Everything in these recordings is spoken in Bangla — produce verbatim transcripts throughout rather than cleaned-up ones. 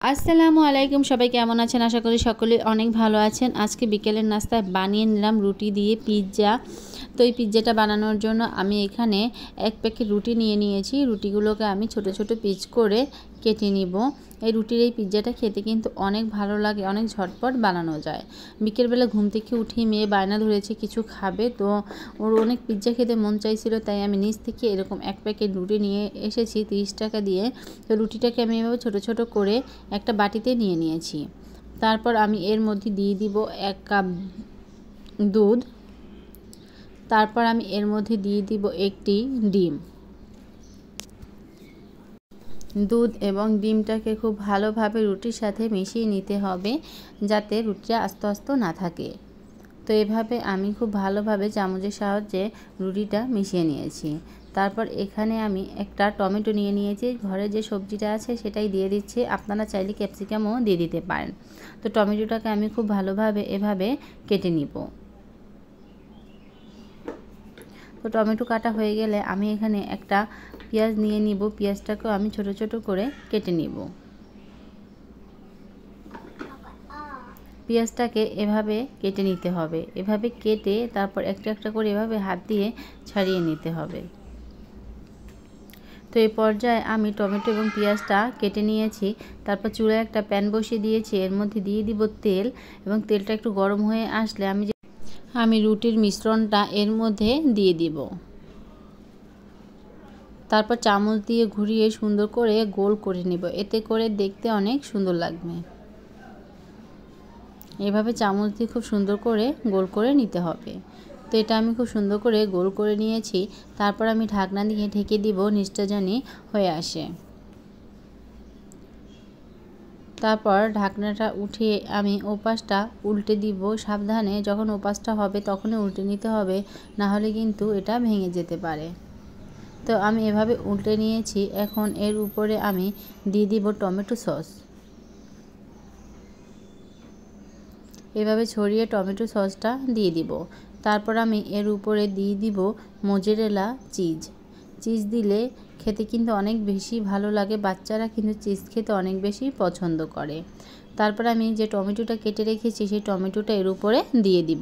আসসালামু আলাইকুম, সবাই কেমন আছেন? আশা করি সকলে অনেক ভালো আছেন। আজকে বিকেলের নাস্তায় বানিয়ে নিলাম রুটি দিয়ে পিৎজা। তো এই পিৎজাটা বানানোর জন্য আমি এখানে এক প্যাকেট রুটি নিয়ে নিয়েছি। রুটিগুলোকে আমি ছোট ছোট পিস করে কেটে নিব। এই রুটির এই পিৎজাটা খেতে কিন্তু অনেক ভালো লাগে, অনেক ঝটপট বানানো যায়। বিকেলবেলা ঘুম থেকে উঠে মেয়ে বায়না ধরেছে কিছু খাবে, তো ওর অনেক পিৎজা খেতে মন চাইছিল, তাই আমি নিচ থেকে এরকম এক প্যাকেট রুটি নিয়ে এসেছি তিরিশ টাকা দিয়ে। তো রুটিটাকে আমি এভাবে ছোটো ছোটো করে একটা বাটিতে নিয়ে নিয়েছি। তারপর আমি এর মধ্যে দিয়ে দিব এক কাপ দুধ। তারপর আমি এর মধ্যে দিয়ে দিব একটি ডিম। দুধ এবং ডিমটাকে খুব ভালোভাবে রুটির সাথে মিশিয়ে নিতে হবে, যাতে রুটিটা আস্তে আস্তে না থাকে। তো এভাবে আমি খুব ভালোভাবে চামচের সাহায্যে রুটিটা মিশিয়ে নিয়েছি। তারপর এখানে আমি একটা টমেটো নিয়ে নিয়েছি। ঘরে যে সবজিটা আছে সেটাই দিয়ে দিচ্ছি, আপনারা চাইলে ক্যাপসিকামও দিয়ে দিতে পারেন। তো টমেটোটাকে আমি খুব ভালোভাবে এভাবে কেটে নিব। তো টমেটো কাটা হয়ে গেলে আমি এখানে একটা পেঁয়াজ নিয়ে নিব। পেঁয়াজটাকেও আমি ছোট ছোট করে কেটে নিব। পেঁয়াজটাকে এভাবে কেটে নিতে হবে। এভাবে কেটে তারপর একটা একটা করে এভাবে হাত দিয়ে ছাড়িয়ে নিতে হবে। তো এই পর্যায়ে আমি টমেটো এবং পেঁয়াজটা কেটে নিয়েছি। তারপর চুলায় একটা প্যান বসিয়ে দিয়েছি। এর মধ্যে দিয়ে দিব তেল, এবং তেলটা একটু গরম হয়ে আসলে আমি আমি রুটির মিশ্রণটা এর মধ্যে দিয়ে দিব। তারপর চামচ দিয়ে ঘুরিয়ে সুন্দর করে গোল করে নেব, এতে করে দেখতে অনেক সুন্দর লাগবে। এভাবে চামচ দিয়ে খুব সুন্দর করে গোল করে নিতে হবে। তো এটা আমি খুব সুন্দর করে গোল করে নিয়েছি। তারপর আমি ঢাকনা দিয়ে ঢেকে দিব, নিচটা জানি হয়ে আসে। তারপর ঢাকনাটা উঠিয়ে আমি ওপাশটা উল্টে দিব সাবধানে। যখন ওপাশটা হবে তখনই উল্টে নিতে হবে, না হলে কিন্তু এটা ভেঙে যেতে পারে। তো আমি এভাবে উল্টে নিয়েছি। এখন এর উপরে আমি দিয়ে দিব টমেটো সস। এভাবে ছড়িয়ে টমেটো সসটা দিয়ে দিব। তারপর আমি এর উপরে দিয়ে দিব মোজারেলা চিজ। চিজ দিলে খেতে কিন্তু অনেক বেশি ভালো লাগে, বাচ্চারা কিন্তু চিজ খেতে অনেক বেশি পছন্দ করে। তারপর আমি যে টমেটোটা কেটে রেখেছি সেই টমেটোটা এর উপরে দিয়ে দিব।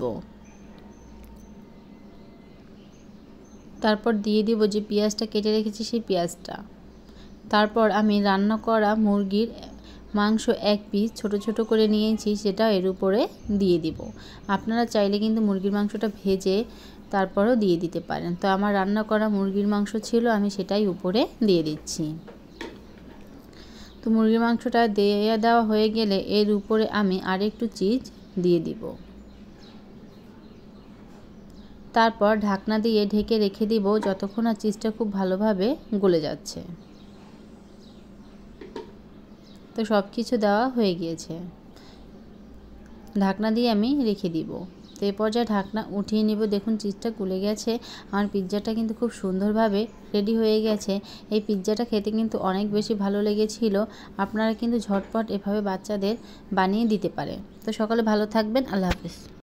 তারপর দিয়ে দিব যে পেঁয়াজটা কেটে রেখেছি সেই পেঁয়াজটা। তারপর আমি রান্না করা মুরগির মাংস এক পিস ছোট ছোট করে নিয়েছি, সেটা এর উপরে দিয়ে দিব। আপনারা চাইলে কিন্তু মুরগির মাংসটা ভেজে তারপরও দিয়ে দিতে পারেন। তো আমার রান্না করা মুরগির মাংস ছিল, আমি সেটাই উপরে দিয়ে দিচ্ছি। তো মুরগির মাংসটা দিয়ে দেওয়া হয়ে গেলে এর উপরে আমি আরেকটু চিজ দিয়ে দিব। তারপর ঢাকনা দিয়ে ঢেকে রেখে দিব যতক্ষণ না চিজটা খুব ভালোভাবে গলে যাচ্ছে। তো সব কিছু দেওয়া হয়ে গিয়েছে, ঢাকনা দিয়ে আমি রেখে দিব। তো এই পর্যায়ে ঢাকনা উঠিয়ে নিব। দেখুন চিজটা গলে গেছে। আমার পিৎজাটা কিন্তু খুব সুন্দরভাবে রেডি হয়ে গেছে। এই পিৎজাটা খেতে কিন্তু অনেক বেশি ভালো লেগেছিল। আপনারা কিন্তু ঝটপট এভাবে বাচ্চাদের বানিয়ে দিতে পারেন। তো সকলে ভালো থাকবেন। আল্লাহ হাফেজ।